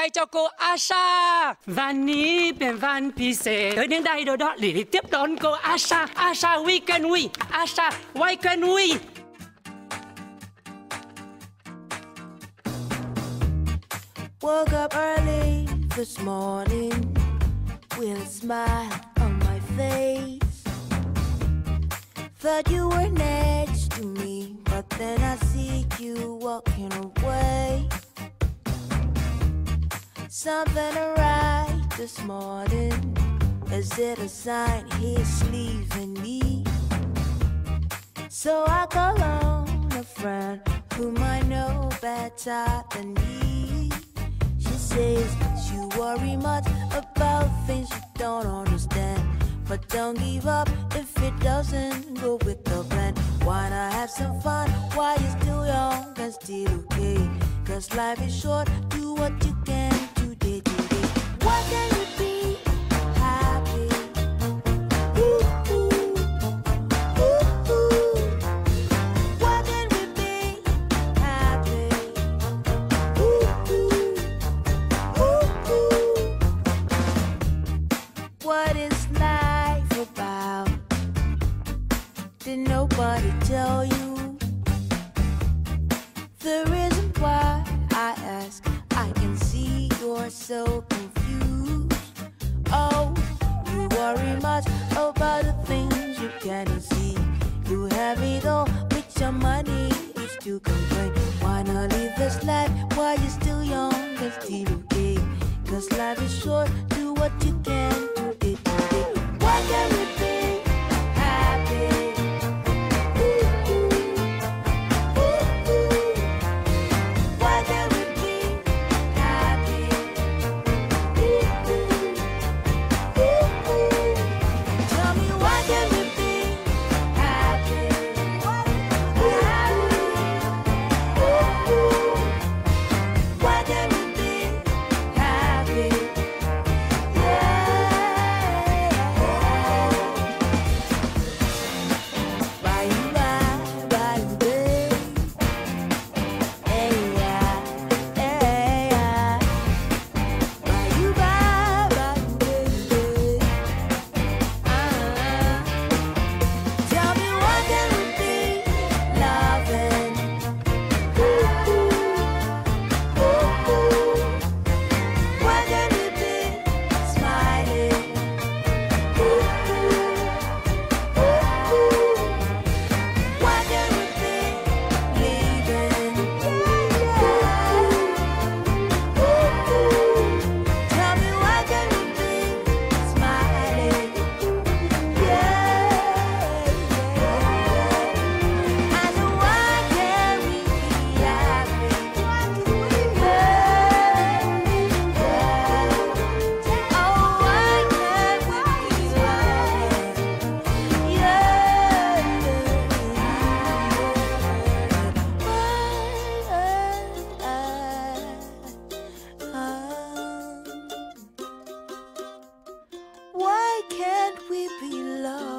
tay cho cô Asha. Van ní biển van pise tới đến đây rồi đó, để tiếp đón cô Asha. Asha, we can we? Asha, why can we? Woke up early this morning with a smile on my face. Thought you were next to me, but then I see you walking away. Something right this morning. Is it a sign he's leaving me? So I call on a friend whom I know better than me. She says you worry much about things you don't understand, but don't give up if it doesn't go with the plan. Why not have some fun while you're still young and still okay? Cause life is short, do what you can today, today. Why can't you be happy? Ooh, ooh, ooh, ooh. Why can't we be happy? Ooh, ooh, ooh, ooh. What is life about? Did nobody tell you? The reason why I ask, I can see you're so confused. Oh, you worry much about the things you can't see. You have it all with your money, you still complain. Why not live this life while you're still young and still okay? Cause life is short, do what you can today, today. Why can't we be happy? Ooh, ooh, ooh, ooh. Why can't we be happy? Ooh, ooh, ooh, ooh. Tell me why can't we be happy? Ooh, ooh, ooh. Why can't we be happy? Yeah. Bye, bye, bye, babe. Hey, yeah, hey, yeah. Bye, bye, bye, baby. Tell me why can't we be loving? Ooh, ooh, ooh, ooh. Why can't we be smiling? Ooh, ooh, ooh, ooh. Why can't we be leaving? Ooh, ooh, ooh. Tell me why can't we be smiling? Yeah, yeah. And why can't we be happy? Oh, why can't we be loving? Why can't we be loved?